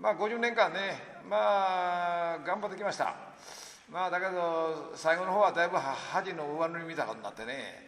50年間ね、頑張ってきました。だけど最後の方はだいぶ恥の上塗りみたいなことになってね、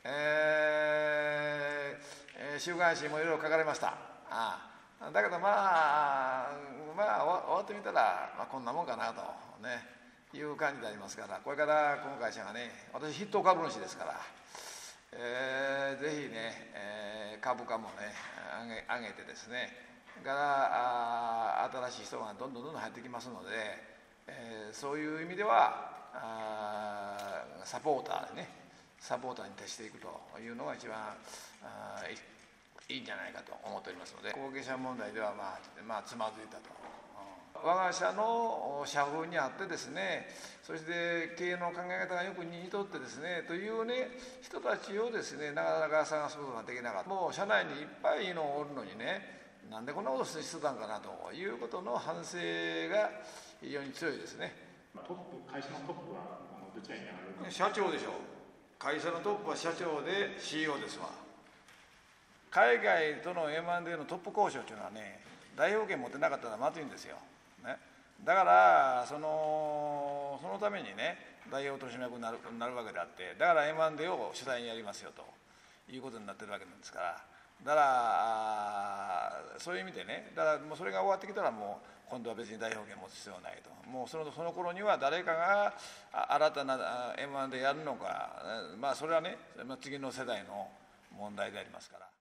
週刊誌もいろいろ書かれました。だけど終わってみたら、こんなもんかなとねいう感じでありますから、これからこの会社がね、私筆頭株主ですから、ぜひね、株価もね上げてですね、から新しい人がどんどん入ってきますので、そういう意味ではサポーターに徹していくというのが一番いいんじゃないかと思っておりますので、後継者問題ではつまずいたと。我が社の社風にあってですね、そして経営の考え方がよく似とってですねというね人たちをですねなかなか探すことができなかった。もう社内にいっぱいのおるのにね、なんでこんなことしてたんかなということの反省が非常に強いですね。 会社のトップはどちらにある？ 社長でしょう。会社のトップは社長で CEO ですわ。海外との M&A のトップ交渉というのはね、代表権持ってなかったらまずいんですよ、ね、だからそのためにね代表取締役になるわけであって、だから M&A を主体にやりますよということになってるわけなんですから、だからそういう意味でね、だからもうそれが終わってきたらもう今度は別に代表権持つ必要はないと。もうその頃には誰かが新たな M&A やるのか、それはね次の世代の問題でありますから。